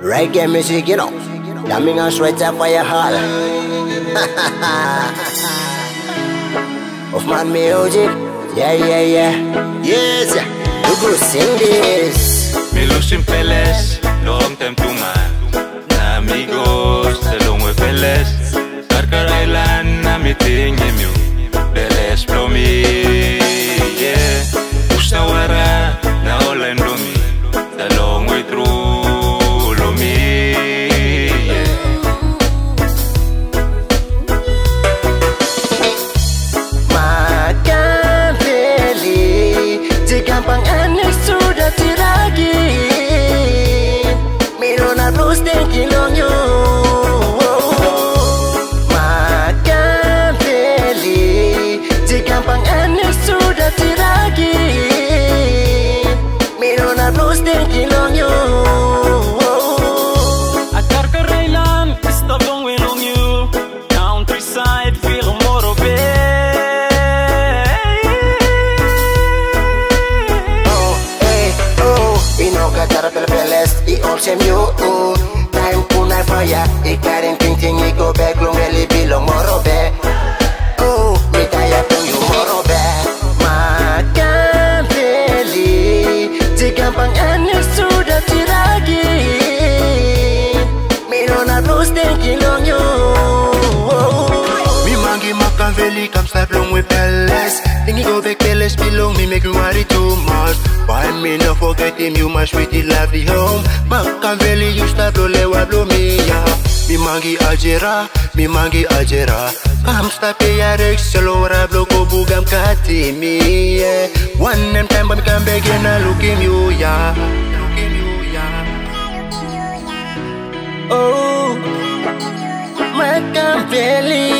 Reggae music, you know. Coming on straight up fire hall. Of man music. Yeah. Yes, you go sing this. Me los simpeles, long time to man. Amigos, the long way peles. Carcar Island, na me tinge meu. Peles pro me, yeah. Ustawara, na all and do me. The long way through, lo me, yeah. Makan beli, di gampang aneh sudah tiragi. Mirona blues dan kilonyo. Makan beli, di gampang aneh sudah tiragi. Mirona blues dan kilonyo. Carcar Island is the long way long you. Countryside feel more of it. Pinoka cara peles I all same you. Time punai fire I karing ting I go back long really bilong morobe. Mi kaya pun you morobe. Makan beli di gampang aneh sudah tiragi. Mirona blues dan kilonyo. Mi mangi makan veli kam start long with peles. Tingi go back peles belong me make me worry too much. Why me no forget him you my sweetie lovely home. Makan veli you start lo lewa blow me ya. Mi mangi ajera. Kam start pe ya rex selo rablo ko bugam kati mi yeah. One name time but me come back and I look him you ya. Oh, makan beli